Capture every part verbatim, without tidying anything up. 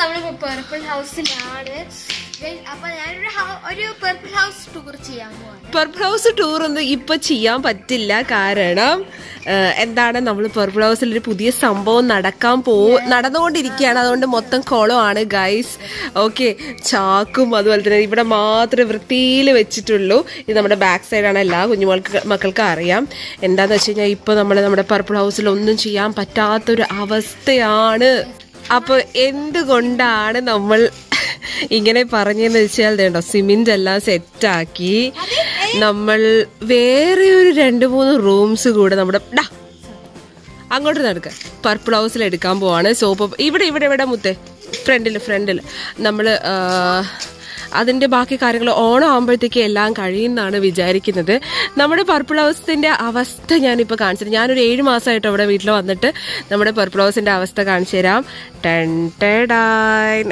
നമ്മൾ പർപ്പിൾ ഹൗസിലാണ്. അപ്പൊ ഞാനൊരു ഒരു പർപ്പിൾ ഹൗസ് ടൂർ ചെയ്യാൻ പോവാണ്. പർപ്പിൾ ഹൗസ് ടൂർ ഒന്നും ഇപ്പൊ ചെയ്യാൻ പറ്റില്ല. കാരണം എന്താണ്, നമ്മൾ പർപ്പിൾ ഹൗസിൽ ഒരു പുതിയ സംഭവം നടക്കാൻ പോ നടന്നുകൊണ്ടിരിക്കുകയാണ്. അതുകൊണ്ട് മൊത്തം കുളമാണ് ഗൈസ്. ഓക്കെ, ചാക്കും അതുപോലെ തന്നെ ഇവിടെ മാത്രമേ വൃത്തിയിൽ വെച്ചിട്ടുള്ളൂ. ഇത് നമ്മുടെ ബാക്ക് സൈഡാണ്. എല്ലാ കുഞ്ഞുമൾക്ക് മക്കൾക്ക് അറിയാം. എന്താന്ന് വെച്ച് കഴിഞ്ഞാൽ ഇപ്പൊ നമ്മൾ നമ്മുടെ പർപ്പിൾ ഹൗസിൽ ഒന്നും ചെയ്യാൻ പറ്റാത്തൊരു അവസ്ഥയാണ്. അപ്പൊ എന്തുകൊണ്ടാണ് നമ്മൾ ഇങ്ങനെ പറഞ്ഞെന്ന് വെച്ചാൽ വേണ്ടോ, സിമെന്റ് എല്ലാം സെറ്റാക്കി നമ്മൾ വേറെ ഒരു രണ്ട് മൂന്ന് റൂംസ് കൂടെ നമ്മുടെ ഡാ അങ്ങോട്ട് നടക്ക പർപ്പിൾ ഹൗസിൽ എടുക്കാൻ പോവാണ്. സോപ്പ് ഇവിടെ ഇവിടെ ഇവിടെ മുത്തേ ഫ്രണ്ടിൽ ഫ്രണ്ടിൽ നമ്മൾ അതിന്റെ ബാക്കി കാര്യങ്ങൾ ഓണം ആകുമ്പോഴത്തേക്ക് എല്ലാം കഴിയുമെന്നാണ് വിചാരിക്കുന്നത്. നമ്മുടെ പർപ്പിൾ ഹൗസിന്റെ അവസ്ഥ ഞാനിപ്പോൾ കാണിച്ചത്. ഞാനൊരു ഏഴ് മാസമായിട്ട് അവിടെ വീട്ടിൽ വന്നിട്ട് നമ്മുടെ പർപ്പിൾ ഹൗസിന്റെ അവസ്ഥ കാണിച്ചു തരാം. ടെൻ ടെഡായ്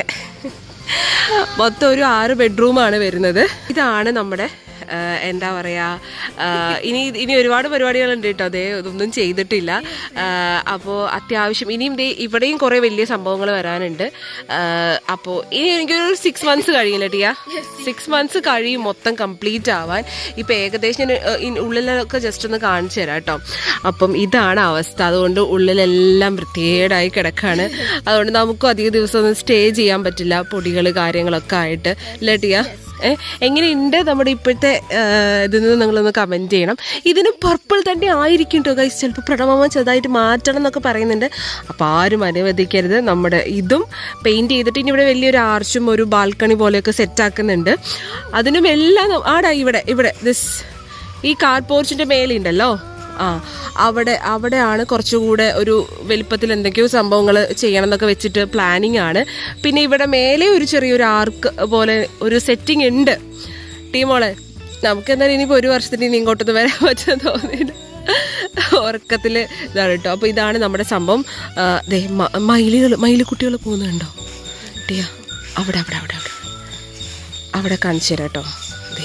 മൊത്തം ഒരു ആറ് ബെഡ്റൂമാണ് വരുന്നത്. ഇതാണ് നമ്മുടെ എന്താ പറയാ, ഇനി ഇനി ഒരുപാട് പരിപാടികളുണ്ട് കേട്ടോ. അതേ ഇതൊന്നും ചെയ്തിട്ടില്ല. അപ്പോൾ അത്യാവശ്യം ഇനിയും ദേ ഇവിടെയും കുറെ വലിയ സംഭവങ്ങൾ വരാനുണ്ട്. അപ്പോൾ ഇനി എനിക്കൊരു സിക്സ് മന്ത്സ് കഴിയില്ല ടിയാ, സിക്സ് മന്ത്സ് കഴിയും മൊത്തം കംപ്ലീറ്റ് ആവാൻ. ഇപ്പൊ ഏകദേശം ഉള്ളിലൊക്കെ ജസ്റ്റ് ഒന്ന് കാണിച്ചു തരാം കേട്ടോ. അപ്പം ഇതാണ് അവസ്ഥ. അതുകൊണ്ട് ഉള്ളിലെല്ലാം വൃത്തികേടായി കിടക്കാണ്. അതുകൊണ്ട് നമുക്കും അധിക ദിവസം ഒന്നും സ്റ്റേ ചെയ്യാൻ പറ്റില്ല, പൊടികൾ കാര്യങ്ങളൊക്കെ ആയിട്ട്. അല്ലേ ടിയാ? ഏഹ് എങ്ങനെയുണ്ട് നമ്മുടെ ഇപ്പോഴത്തെ ഇതിൽ നിന്ന് നിങ്ങളൊന്ന് കമന്റ് ചെയ്യണം. ഇതിന് പർപ്പിൾ തന്നെ ആയിരിക്കും കേട്ടോ ഗൈസ്. ചിലപ്പോൾ പ്രണവമ്മ ചെറുതായിട്ട് മാറ്റണം എന്നൊക്കെ പറയുന്നുണ്ട്. അപ്പം ആരും അനുവദിക്കരുത്. നമ്മുടെ ഇതും പെയിന്റ് ചെയ്തിട്ട് ഇനി ഇവിടെ വലിയൊരു ആർച്ചും ഒരു ബാൽക്കണി പോലെയൊക്കെ സെറ്റ് ആക്കുന്നുണ്ട്. അതിനും എല്ലാം ആടാ ഇവിടെ ഇവിടെ ദിസ് ഈ കാർ പോർച്ചിന്റെ മേലുണ്ടല്ലോ, ആ അവിടെ അവിടെയാണ് കുറച്ചുകൂടെ ഒരു വലിപ്പത്തിൽ എന്തൊക്കെയോ സംഭവങ്ങൾ ചെയ്യണം എന്നൊക്കെ വെച്ചിട്ട് പ്ലാനിങ് ആണ്. പിന്നെ ഇവിടെ മേലെ ഒരു ചെറിയൊരു ആർക്ക് പോലെ ഒരു സെറ്റിംഗ് ഉണ്ട്. ടീമോളെ നമുക്ക് എന്തായാലും ഇനിയിപ്പോൾ ഒരു വർഷത്തിന് ഇനി ഇങ്ങോട്ടൊന്നും വരാൻ പറ്റുമെന്ന് തോന്നിയിട്ട് ഉറക്കത്തില് ഇതാണ് കേട്ടോ. അപ്പൊ ഇതാണ് നമ്മുടെ സംഭവം. മയിലുകൾ മയിലുകുട്ടികൾ പോകുന്നുണ്ടോ ടിയ? അവിടെ അവിടെ അവിടെ അവിടെ അവിടെ കാണിച്ചു തരാം കേട്ടോ.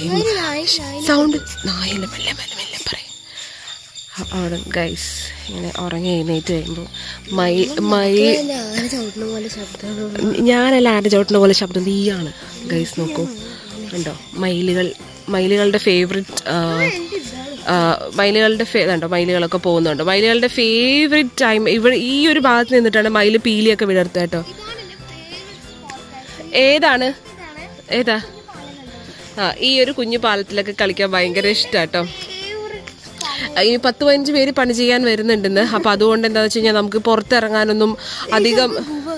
സൗണ്ട് നായല്ല മെല്ലെ മെല്ലെ മെല്ലെ പറയും അവിടെ ഗൈസ്. ഇങ്ങനെ ഉറങ്ങി എഴുന്നേറ്റ് കഴിയുമ്പോൾ മൈ മൈ ഞാനല്ല ആരുടെ ചവിട്ടുന്ന പോലെ ശബ്ദം നീയാണ് ഗൈസ്. നോക്കൂ ഉണ്ടോ മയിലുകൾ, മയിലുകളുടെ ഫേവറേറ്റ് മയിലുകളുടെ കണ്ടോ മയിലുകളൊക്കെ പോകുന്നുണ്ടോ. മയിലുകളുടെ ഫേവറേറ്റ് ടൈം ഇവിടെ ഈ ഒരു ഭാഗത്ത് നിന്നിട്ടാണ് മയില് പീലിയൊക്കെ വിടർത്തുക കേട്ടോ. ഏതാണ് ഏതാ? ആ ഈ ഒരു കുഞ്ഞു പാലത്തിലൊക്കെ കളിക്കാൻ ഭയങ്കര ഇഷ്ടാട്ടോ. ഇനി പത്ത് പതിനഞ്ച് പേര് പണി ചെയ്യാൻ വരുന്നുണ്ടെന്ന്. അപ്പൊ അതുകൊണ്ട് എന്താന്ന് വെച്ച് കഴിഞ്ഞാൽ നമുക്ക് പുറത്തിറങ്ങാനൊന്നും അധികം.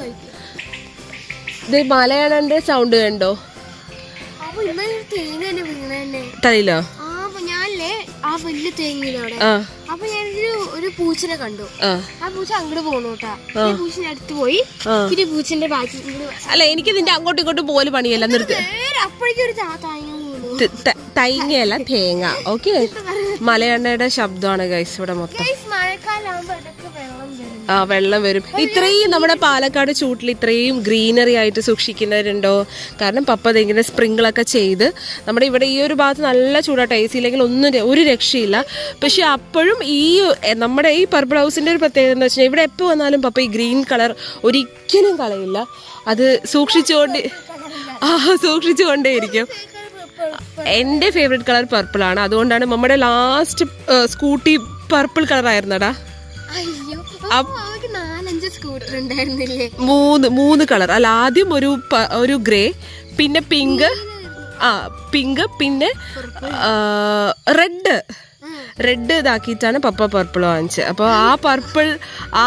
ഇത് മലയാളന്റെ സൗണ്ട് കണ്ടോ തലയിലോ? ആ വലിയ തേങ്ങയിലാണ്. അപ്പൊ ഞാനൊരു ഒരു പൂച്ചനെ കണ്ടു. ആ പൂച്ച അങ്ങോട്ട് പോണു കേട്ടാ. പൂച്ചന്റെ അടുത്ത് പോയി പിന്നെ പൂച്ചന്റെ ബാക്കി. അല്ല എനിക്ക് ഇതിന്റെ അങ്ങോട്ടും ഇങ്ങോട്ടും പോലെ പണിയല്ല, നിർത്തി. അപ്പോഴേക്കും ഒരു തേങ്ങയല്ല തേങ്ങ. ഓക്കെ, മലയണ്ണയുടെ ശബ്ദമാണ് ഗൈസ് ഇവിടെ മൊത്തം. ആ വെള്ളം വരും. ഇത്രയും നമ്മുടെ പാലക്കാട് ചൂട്ടിൽ ഇത്രയും ഗ്രീനറി ആയിട്ട് സൂക്ഷിക്കുന്നവരുണ്ടോ? കാരണം പപ്പ ഇങ്ങനെ സ്പ്രിങ്കിളൊക്കെ ചെയ്ത് നമ്മുടെ ഇവിടെ ഈ ഒരു ഭാഗത്ത് നല്ല ചൂടാട്ടോ. എ സി ഇല്ലെങ്കിൽ ഒന്നും ഒരു രക്ഷയില്ല. പക്ഷെ അപ്പോഴും ഈ നമ്മുടെ ഈ പർപ്പിൾ ഹൗസിന്റെ ഒരു പ്രത്യേകത എന്താ വെച്ചാൽ ഇവിടെ എപ്പോൾ വന്നാലും പപ്പ ഈ ഗ്രീൻ കളർ ഒരിക്കലും കളയില്ല. അത് സൂക്ഷിച്ചുകൊണ്ട് ആ സൂക്ഷിച്ചുകൊണ്ടേയിരിക്കും. എന്റെ ഫേവറേറ്റ് കളർ പർപ്പിൾ ആണ്. അതുകൊണ്ടാണ് നമ്മുടെ ലാസ്റ്റ് സ്കൂട്ടി പർപ്പിൾ കളർ ആയിരുന്നടാ. മൂന്ന് മൂന്ന് കളർ അല്ല, ആദ്യം ഒരു ഒരു ഗ്രേ, പിന്നെ പിങ്ക്, ആ പിങ്ക്, പിന്നെ റെഡ് റെഡ് ഇതാക്കിയിട്ടാണ് പപ്പ പർപ്പിൾ വാങ്ങിച്ചത്. അപ്പൊ ആ പർപ്പിൾ ആ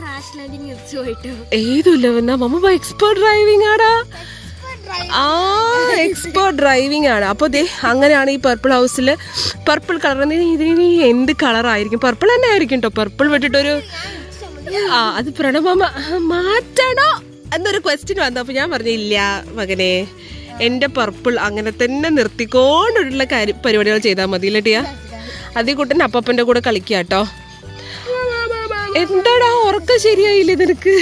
ഏതുമില്ല വന്നാ മമ്മ എക്സ്പേർട്ട് ഡ്രൈവിംഗ് ആടാ. ആ എക്സ്പേർട്ട് ഡ്രൈവിംഗ് ആണ്. അപ്പൊ ദേ അങ്ങനെയാണ് ഈ പർപ്പിൾ ഹൗസിൽ പർപ്പിൾ കളർ. ഇതിന് എന്ത് കളർ ആയിരിക്കും? പർപ്പിൾ തന്നെ ആയിരിക്കും കേട്ടോ. പർപ്പിൾ വിട്ടിട്ടൊരു ആ അത് പ്രണവമ്മ മാറ്റണോ എന്നൊരു ക്വസ്റ്റ്യൻ വന്നു. അപ്പൊ ഞാൻ പറഞ്ഞു ഇല്ല മകനെ, എന്റെ പർപ്പിൾ അങ്ങനെ തന്നെ നിർത്തിക്കൊണ്ടുള്ള കാര്യം പരിപാടികൾ ചെയ്താൽ മതി ഇല്ലട്ടിയാ. അതേ കൂട്ടൻ അപ്പപ്പന്റെ കൂടെ കളിക്കാട്ടോ. എന്താടാ ഉറക്കം ശരിയായില്ലേ നിനക്ക്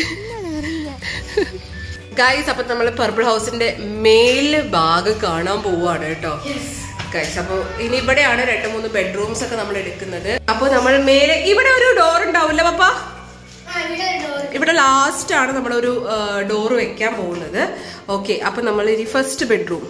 ഗൈസ്? അപ്പൊ നമ്മള് പർപ്പിൾ ഹൗസിന്റെ മേല് ഭാഗം കാണാൻ പോവാണ് കേട്ടോ ഗൈസ്. അപ്പൊ ഇനി ഇവിടെയാണ് രണ്ട് മൂന്ന് ബെഡ്റൂംസ് ഒക്കെ നമ്മൾ എടുക്കുന്നത്. അപ്പൊ നമ്മൾ മേലെ ഇവിടെ ഒരു ഡോർ ഉണ്ടാവില്ല പപ്പ? ഇവിടെ ലാസ്റ്റ് ആണ് നമ്മളൊരു ഡോറ് വെക്കാൻ പോകുന്നത്. ഓക്കെ, അപ്പൊ നമ്മൾ ഇനി ഫസ്റ്റ് ബെഡ്റൂം.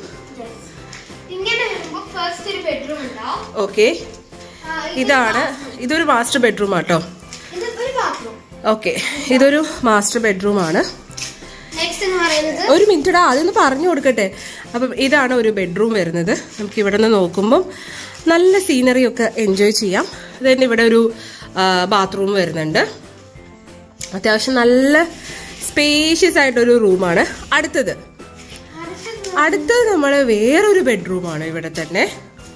ഓക്കെ, ഇതാണ്, ഇതൊരു മാസ്റ്റർ ബെഡ്റൂം ആട്ടോ. ഓക്കെ, ഇതൊരു മാസ്റ്റർ ബെഡ്റൂം ആണ്. ഒരു മിനിറ്റടാ, അതൊന്ന് പറഞ്ഞു കൊടുക്കട്ടെ. അപ്പം ഇതാണ് ഒരു ബെഡ്റൂം വരുന്നത്. നമുക്ക് ഇവിടെ നിന്ന് നോക്കുമ്പം നല്ല സീനറി ഒക്കെ എൻജോയ് ചെയ്യാം. അതുതന്നെ ഇവിടെ ഒരു ബാത്റൂം വരുന്നുണ്ട്. അത്യാവശ്യം നല്ല സ്പേഷ്യസ് ആയിട്ടൊരു റൂമാണ്. അടുത്തത് അടുത്തത് നമ്മുടെ വേറൊരു ബെഡ്റൂമാണ്. ഇവിടെ തന്നെ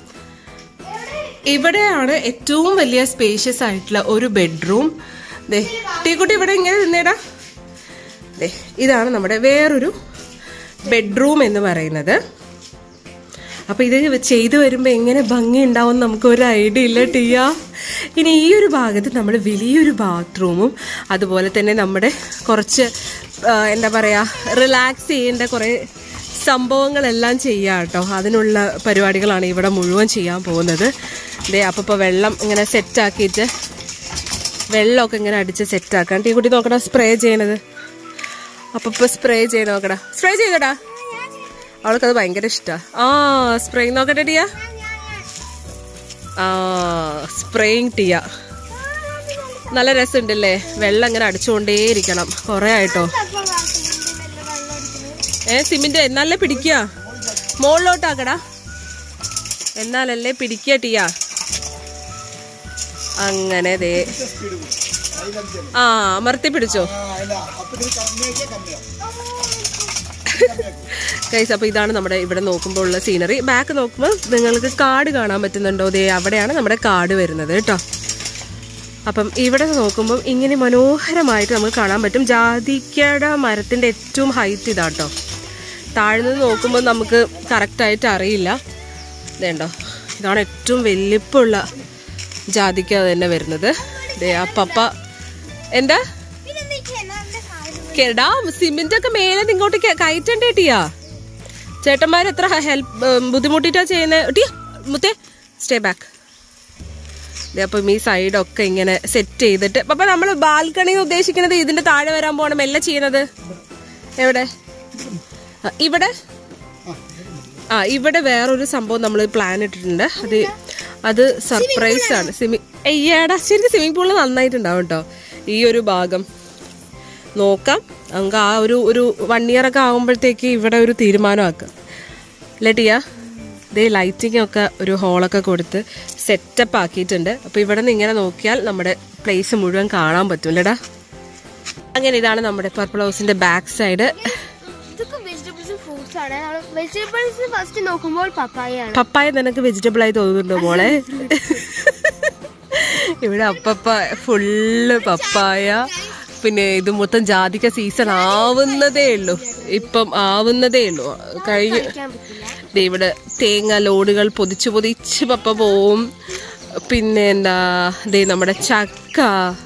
ഇവിടെയാണ് ഏറ്റവും വലിയ സ്പേഷ്യസ് ആയിട്ടുള്ള ഒരു ബെഡ്റൂം. ദേ ടീക്കുട്ടി ഇവിടെ ഇങ്ങനെ നിന്നേടാ. ദേ ഇതാണ് നമ്മുടെ വേറൊരു ബെഡ്റൂം എന്ന് പറയുന്നത്. അപ്പൊ ഇത് ചെയ്തു വരുമ്പോ എങ്ങനെ ഭംഗി ഉണ്ടാവും നമുക്ക് ഒരു ഐഡിയ ഇല്ല ടിയ. ഇനി ഈ ഒരു ഭാഗത്ത് നമ്മൾ വലിയൊരു ബാത്റൂമും അതുപോലെ തന്നെ നമ്മുടെ കുറച്ച് എന്താ പറയാ റിലാക്സ് ചെയ്യേണ്ട കുറെ സംഭവങ്ങളെല്ലാം ചെയ്യാം കേട്ടോ. അതിനുള്ള പരിപാടികളാണ് ഇവിടെ മുഴുവൻ ചെയ്യാൻ പോകുന്നത്. ദേ അപ്പൊ ഇപ്പൊ വെള്ളം ഇങ്ങനെ സെറ്റാക്കിയിട്ട് വെള്ളമൊക്കെ ഇങ്ങനെ അടിച്ച് സെറ്റാക്കാൻ. ടീ കുട്ടി നോക്കടാ സ്പ്രേ ചെയ്യണത്. അപ്പൊ ഇപ്പൊ സ്പ്രേ ചെയ്ത് നോക്കടാ. സ്പ്രേ ചെയ്തടാ, അവൾക്കത് ഭയങ്കര ഇഷ്ടാ. ആ സ്പ്രേ നോക്കട്ടെ ടിയ. ആ സ്പ്രേയിങ് ടിയ നല്ല രസമുണ്ടല്ലേ. വെള്ളം ഇങ്ങനെ അടിച്ചുകൊണ്ടേയിരിക്കണം കൊറേ ആയിട്ടോ. ഏ സിമിന്റ് എന്നാലല്ലേ പിടിക്കുക, മുകളിലോട്ടാക്കടാ എന്നാലല്ലേ പിടിക്കുക ടിയ. അങ്ങനെ ദേ ആ അമർത്തി പിടിച്ചോ ഗൈസ്. അപ്പൊ ഇതാണ് നമ്മുടെ ഇവിടെ നോക്കുമ്പോൾ ഉള്ള സീനറി. ബാക്ക് നോക്കുമ്പോൾ നിങ്ങൾക്ക് കാട് കാണാൻ പറ്റുന്നുണ്ടോ? ദേ അവിടെയാണ് നമ്മുടെ കാട് വരുന്നത് കേട്ടോ. അപ്പം ഇവിടെ നോക്കുമ്പോൾ ഇങ്ങനെ മനോഹരമായിട്ട് നമുക്ക് കാണാൻ പറ്റും. ജാതിക്കയുടെ മരത്തിന്റെ ഏറ്റവും ഹൈറ്റ് ഇതാട്ടോ. താഴ്ന്നു നോക്കുമ്പോൾ നമുക്ക് കറക്റ്റായിട്ട് അറിയില്ല. ഇതേണ്ടോ, ഇതാണ് ഏറ്റവും വലിപ്പമുള്ള ജാതിക്ക തന്നെ വരുന്നത്. ദേ ആ പപ്പ എന്താ കേടാ സിമെന്റ് ഒക്കെ മേലെ ഇങ്ങോട്ട് കയറ്റണ്ടേ ടിയാ. ചേട്ടന്മാർ എത്ര ഹെൽപ്പ് ബുദ്ധിമുട്ടിട്ടാ ചെയ്യുന്നത് ടിയ. മുത്തേ സ്റ്റേ ബാക്ക്. അപ്പം ഈ സൈഡൊക്കെ ഇങ്ങനെ സെറ്റ് ചെയ്തിട്ട് അപ്പൊ നമ്മൾ ബാൽക്കണി ഉദ്ദേശിക്കുന്നത് ഇതിന്റെ താഴെ വരാൻ പോകണം എല്ലാം ചെയ്യുന്നത്. എവിടെ ഇവിടെ ആ ഇവിടെ വേറൊരു സംഭവം നമ്മൾ പ്ലാൻ ഇട്ടിട്ടുണ്ട്. അത് അത് സർപ്രൈസ് ആണ്. സ്വിമ്മിങ് അയ്യാടാ ശരിക്കും സ്വിമ്മിംഗ് പൂള് നന്നായിട്ടുണ്ടാവും കേട്ടോ. ഈ ഒരു ഭാഗം നോക്കാം. നമുക്ക് ആ ഒരു ഒരു വൺ ഇയർ ഒക്കെ ആകുമ്പോഴത്തേക്ക് ഇവിടെ ഒരു തീരുമാനമാക്കാം അല്ലേ ടിയ. ഇതേ ലൈറ്റിംഗ് ഒക്കെ ഒരു ഹോളൊക്കെ കൊടുത്ത് സെറ്റപ്പ് ആക്കിയിട്ടുണ്ട്. അപ്പൊ ഇവിടെ നിന്ന് ഇങ്ങനെ നോക്കിയാൽ നമ്മുടെ പ്ലേസ് മുഴുവൻ കാണാൻ പറ്റും അല്ലേടാ. അങ്ങനെ ഇതാണ് നമ്മുടെ പർപ്പിൾ ഹൗസിന്റെ ബാക്ക് സൈഡ്. പപ്പായ നിനക്ക് വെജിറ്റബിൾ ആയി തോന്നുന്നുണ്ടോ മോളെ? ഇവിടെ അപ്പപ്പ ഫുള്ള് പപ്പായ. പിന്നെ ഇത് മൊത്തം ജാതിക്ക സീസൺ ആവുന്നതേ ഉള്ളൂ. ഇപ്പം ആവുന്നതേ ഉള്ളൂ കഴിഞ്ഞു. ഇവിടെ തേങ്ങ ലോഡുകൾ പൊതിച്ച് പൊതിച്ച് പപ്പ പോവും. പിന്നെ എന്താ ദേ നമ്മുടെ ചക്ക.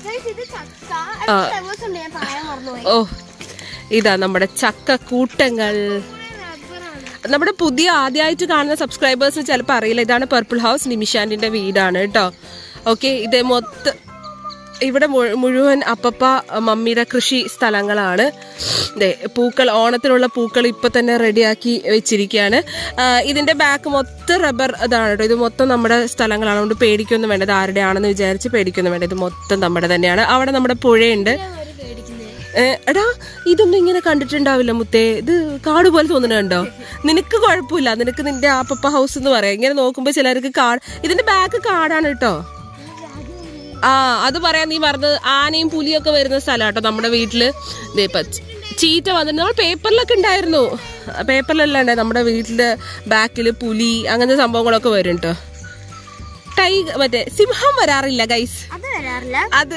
ഓ ഇതാ നമ്മുടെ ചക്ക കൂട്ടങ്ങൾ. നമ്മുടെ പുതിയ ആദ്യമായിട്ട് കാണുന്ന സബ്സ്ക്രൈബേഴ്സിന് ചിലപ്പോൾ അറിയില്ല, ഇതാണ് പർപ്പിൾ ഹൗസ്, നിമിഷാന്റിന്റെ വീടാണ് കേട്ടോ. ഓക്കെ, ഇത് മൊത്തം ഇവിടെ മുഴുവൻ അപ്പപ്പ മമ്മിയുടെ കൃഷി സ്ഥലങ്ങളാണ്. പൂക്കൾ, ഓണത്തിനുള്ള പൂക്കൾ ഇപ്പൊ തന്നെ റെഡിയാക്കി വെച്ചിരിക്കുകയാണ്. ഇതിന്റെ ബാക്ക് മൊത്തം റബ്ബർ ഇതാണ് കേട്ടോ. ഇത് മൊത്തം നമ്മുടെ സ്ഥലങ്ങളാണ്, അതുകൊണ്ട് പേടിക്കൊന്നും വേണ്ട. ഇത് ആരുടെ ആണെന്ന് വിചാരിച്ച് പേടിക്കൊന്നും വേണ്ട. ഇത് മൊത്തം നമ്മുടെ തന്നെയാണ്. അവിടെ നമ്മുടെ പുഴയുണ്ട്. എടാ ഇതൊന്നും ഇങ്ങനെ കണ്ടിട്ടുണ്ടാവില്ല മുത്തേ. ഇത് കാട് പോലെ തോന്നുന്നുണ്ടോ? നിനക്ക് കുഴപ്പമില്ല, നിനക്ക് നിന്റെ ആപ്പപ്പ ഹൗസ് എന്ന് പറയാം. ഇങ്ങനെ നോക്കുമ്പോ ചിലർക്ക് കാട്, ഇതിന്റെ ബാക്ക് കാടാണ് കേട്ടോ. ആ അത് പറയാൻ നീ പറഞ്ഞത്. ആനയും പുലിയൊക്കെ വരുന്ന സ്ഥലം കേട്ടോ നമ്മുടെ വീട്ടില്. ചീറ്റ വന്നിട്ട് നമ്മൾ പേപ്പറിലൊക്കെ ഉണ്ടായിരുന്നു. പേപ്പറിലല്ല ഉണ്ടായി നമ്മുടെ വീട്ടില് ബാക്കില് പുലി അങ്ങനത്തെ സംഭവങ്ങളൊക്കെ വരും കേട്ടോ. ടൈ മറ്റേ സിംഹം വരാറില്ല ഗൈസ്. അത്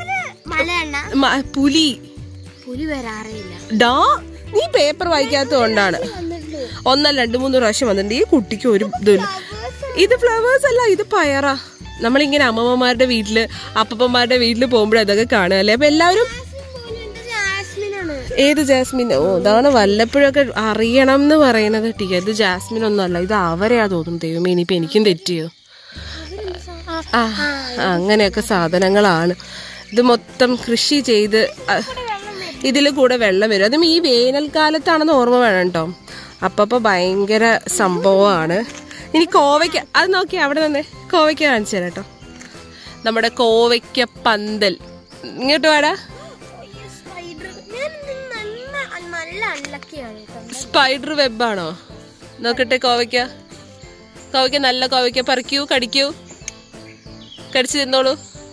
പുലി പുലി വരാറില്ല ഡാ. നീ പേപ്പർ വായിക്കാത്തതുകൊണ്ടാണ്. ഒന്നല്ല രണ്ട് മൂന്ന് പ്രാവശ്യം വന്നിട്ടുണ്ട്. ഈ കുട്ടിക്ക് ഒരു ഇതുമില്ല. ഇത് ഫ്ലവേഴ്സ് അല്ല, ഇത് പയറാ. നമ്മളിങ്ങനെ അമ്മമ്മമാരുടെ വീട്ടില് അപ്പപ്പന്മാരുടെ വീട്ടില് പോകുമ്പോഴേ അതൊക്കെ കാണുക അല്ലേ. അപ്പൊ എല്ലാവരും ഏത് ജാസ്മിൻ? ഓ ഇതാണ് വല്ലപ്പോഴൊക്കെ അറിയണം എന്ന് പറയുന്നത്. ടീ ഇത് ജാസ്മിൻ ഒന്നും അല്ല, ഇത് അവരെയാ തോന്നുന്നു. ദൈവമേ ഇനിയിപ്പൊ എനിക്കും തെറ്റിയോ. ആ അങ്ങനെയൊക്കെ സാധനങ്ങളാണ്. ഇത് മൊത്തം കൃഷി ചെയ്ത് ഇതിൽ കൂടെ വെള്ളം വരും. അതും ഈ വേനൽക്കാലത്താണെന്ന് ഓർമ്മ വേണം കേട്ടോ. അപ്പൊ ഭയങ്കര സംഭവമാണ്. ഇനി കോവയ്ക്ക അത് നോക്കി അവിടെ നിന്ന് കോവയ്ക്ക കാണിച്ചു തരാം കേട്ടോ. നമ്മുടെ കോവയ്ക്ക പന്തൽ. ഇങ്ങോട്ട് വേടാ. സ്പൈഡർ വെബാണോ? നോക്കട്ടെ കോവയ്ക്ക. കോവയ്ക്ക നല്ല കോവയ്ക്ക. പറിക്കൂ, കടിക്കൂ, കടിച്ചു തിന്നോളൂ.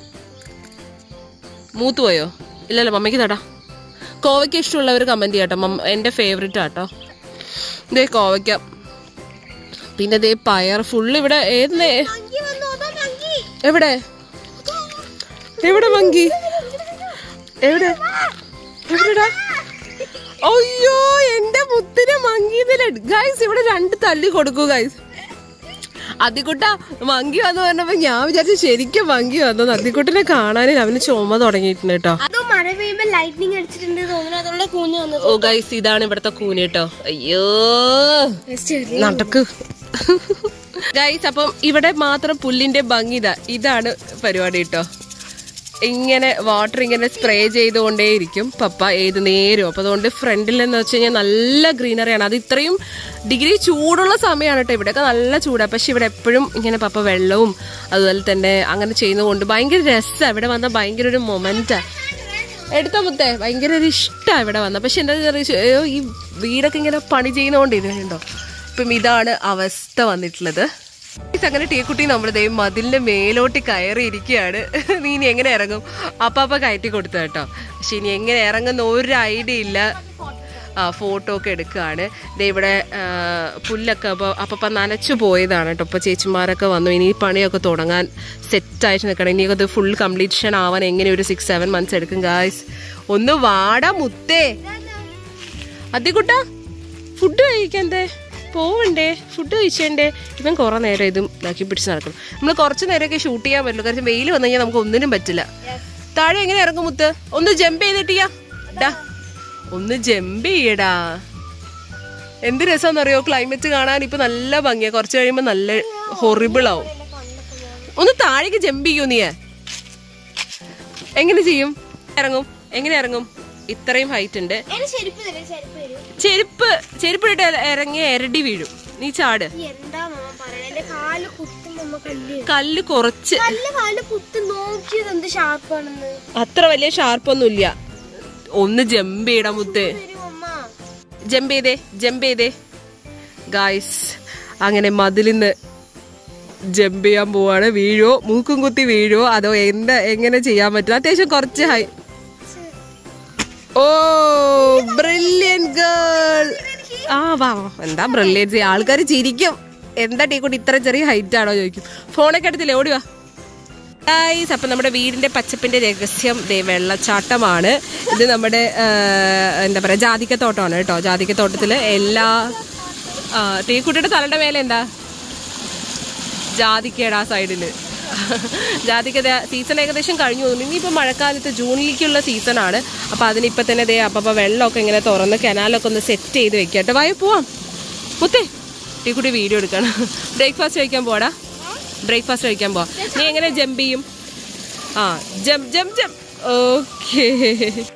മൂത്ത് പോയോ? ഇല്ലല്ലോ, മമ്മയ്ക്ക് തടാ. കോവയ്ക്ക ഇഷ്ടമുള്ളവർ കമന്റ് ചെയ്യാട്ടോ. മമ്മ എന്റെ ഫേവറേറ്റ് ആട്ടോ. ഇതേ കോവയ്ക്ക. പിന്നെ ദേ പയർ ഫുള്ള് ഇവിടെ. ഏത് എവിടെ എവിടെ മങ്കി? എവിടെ എവിടെടാ? അയ്യോ എന്റെ മുത്തിനെ മങ്കി. ഗൈസ് ഇവിടെ രണ്ട് തല്ലി കൊടുക്കൂ ഗൈസ്. അതിക്കുട്ട മങ്കി വന്നു പറഞ്ഞപ്പോ ഞാൻ വിചാരിച്ചു ശരിക്കും മങ്കി വന്നു. അതിക്കുട്ടിനെ കാണാനും അവന് ചുമ തുടങ്ങിയിട്ടുണ്ട് കേട്ടോ. ഓ ഗൈസ് ഇതാണ് ഇവിടത്തെ കൂന് കേട്ടോ. അയ്യോ നടക്ക് ഗൈസ്. അപ്പം ഇവിടെ മാത്രം പുല്ലിന്റെ ഭംഗി ഇതാ. ഇതാണ് പരിപാടി കേട്ടോ. ഇങ്ങനെ വാട്ടർ ഇങ്ങനെ സ്പ്രേ ചെയ്തുകൊണ്ടേയിരിക്കും പപ്പ ഏത് നേരം. അപ്പൊ അതുകൊണ്ട് ഫ്രണ്ടിൽ എന്ന് വെച്ച് കഴിഞ്ഞാൽ നല്ല ഗ്രീനറിയാണ്. അത് ഇത്രയും ഡിഗ്രി ചൂടുള്ള സമയമാണ് കേട്ടോ. ഇവിടെയൊക്കെ നല്ല ചൂടാണ്. പക്ഷെ ഇവിടെ എപ്പോഴും ഇങ്ങനെ പപ്പ വെള്ളവും അതുപോലെ തന്നെ അങ്ങനെ ചെയ്യുന്നതുകൊണ്ട് ഭയങ്കര രസമാണ്. ഇവിടെ വന്ന ഭയങ്കര ഒരു മൊമെന്റാ. എടുത്ത മുത്തേ ഭയങ്കര ഒരു ഇഷ്ടമാണ് ഇവിടെ വന്ന. പക്ഷെ എന്താ പറയുക, ഈ വീടൊക്കെ ഇങ്ങനെ പണി ചെയ്യുന്നോണ്ടിരുന്നുണ്ടോ. ഇപ്പം ഇതാണ് അവസ്ഥ വന്നിട്ടുള്ളത്. അങ്ങനെ ടീക്കുട്ടി നമ്മുടെ ദൈവം മതിലിന്റെ മേലോട്ട് കയറി ഇരിക്കുകയാണ്. നീ ഇനി എങ്ങനെ ഇറങ്ങും? അപ്പാപ്പ കയറ്റി കൊടുത്തു കേട്ടോ. പക്ഷെ ഇനി എങ്ങനെ ഇറങ്ങുന്ന ഒരു ഐഡിയ ഇല്ല. ആ ഫോട്ടോ ഒക്കെ എടുക്കുകയാണ്. ദേ ഇവിടെ പുല്ലൊക്കെ അപ്പോൾ അപ്പപ്പ നനച്ചു പോയതാണ് കേട്ടോ. ഇപ്പോൾ ചേച്ചിമാരൊക്കെ വന്നു. ഇനി പണിയൊക്കെ തുടങ്ങാൻ സെറ്റായിട്ട് നിൽക്കണം. ഇനിയൊക്കെ ഇത് ഫുൾ കംപ്ലീഷൻ ആവാൻ എങ്ങനെ ഒരു സിക്സ് സെവൻ മന്ത്സ് എടുക്കും ഗായ്സ്. ഒന്ന് വാടാ മുത്തേ. അതികുട്ടാ ഫുഡ് കഴിക്കണ്ടേ? പോവണ്ടേ? ഫുഡ് കഴിച്ചേണ്ടേ? ഇവൻ കുറെ നേരം ഇതും ഇതാക്കി പിടിച്ച് നടക്കും. നമ്മൾ കുറച്ച് നേരമൊക്കെ ഷൂട്ട് ചെയ്യാൻ പറ്റുള്ളൂ. കാരണം വെയിൽ വന്നു കഴിഞ്ഞാൽ നമുക്ക് ഒന്നിനും പറ്റില്ല. താഴെ എങ്ങനെ ഇറങ്ങും മുത്ത്? ഒന്ന് ജമ്പ് ചെയ്തിട്ടിയാ ഡാ, ഒന്ന് ജമ്പ് ചെയ്യടാ. എന്ത് രസമെന്നറിയോ ക്ലൈമറ്റ് കാണാൻ. ഇപ്പൊ നല്ല ഭംഗിയാ. കുറച്ച് കഴിയുമ്പോ നല്ല ഹൊറിബിൾ ആവും. ഒന്ന് താഴേക്ക് ജമ്പ് ചെയ്യൂ നീ. എങ്ങനെ ചെയ്യും? ഇറങ്ങും. എങ്ങനെ ഇറങ്ങും? ഇത്രയും ഹൈറ്റ് ഉണ്ട്. ചെരുപ്പ് ചെരുപ്പിട്ട് ഇറങ്ങിയ എരടി വീഴും. നീ ചാട്. കല്ല് കുറച്ച് അത്ര വലിയ ഷാർപ്പൊന്നും ഇല്ല. ഒന്ന് ജമ്പ് ചെയ്യടാ മുത്ത്. ജമ്പ് ചെയ്തേ, ജമ്പ് ചെയ്തേ ഗായ്സ്. അങ്ങനെ മതിലിന്ന് ജമ്പ് ചെയ്യാൻ പോവാണ്. വീഴോ, മൂക്കും കുത്തി വീഴോ, അതോ എന്താ എങ്ങനെ ചെയ്യാൻ പറ്റും? അത്യാവശ്യം കുറച്ച് ഹൈ. ഓ ബ്രില്യന്റ് ഗേൾ. ആ വാ, എന്താ ബ്രില്യൻസ്. ആൾക്കാർ ചിരിക്കും. എന്താ ടീക്കുട്ടി ഇത്ര ചെറിയ ഹൈറ്റ് ആണോ ചോദിക്കും. ഫോണൊക്കെ എടുത്തില്ലേ, ഓടിവാ ഗൈസ്. അപ്പം നമ്മുടെ വീടിന്റെ പച്ചപ്പിന്റെ രഹസ്യം ദേ വെള്ളച്ചാട്ടമാണ്. ഇത് നമ്മുടെ എന്താ പറയാ ജാതിക്കത്തോട്ടമാണ് കേട്ടോ. ജാതിക്കത്തോട്ടത്തില് എല്ലാ ടീക്കുട്ടിയുടെ തലയുടെ മേലെ എന്താ ജാതിക്കയുടെ ആ സൈഡില് ജാതിക്ക സീസൺ ഏകദേശം കഴിഞ്ഞു തോന്നുന്നു. ഇനിയിപ്പോൾ മഴക്കാലത്ത് ജൂണിലേക്കുള്ള സീസണാണ്. അപ്പോൾ അതിനിപ്പോൾ തന്നെ ദേ അപ്പം വെള്ളമൊക്കെ ഇങ്ങനെ തുറന്ന് കനാലൊക്കെ ഒന്ന് സെറ്റ് ചെയ്ത് വെക്കട്ടെ. വായ പോവാം മുത്തേ. ടീക്കുട്ടി വീഡിയോ എടുക്കണം. ബ്രേക്ക്ഫാസ്റ്റ് കഴിക്കാൻ പോടാ. ബ്രേക്ക്ഫാസ്റ്റ് കഴിക്കാൻ പോവാം. നീ എങ്ങനെ ജമ്പ് ചെയ്യും? ആ ജമ്പ് ജമ്പ് ജമ്പ്. ഓക്കേ.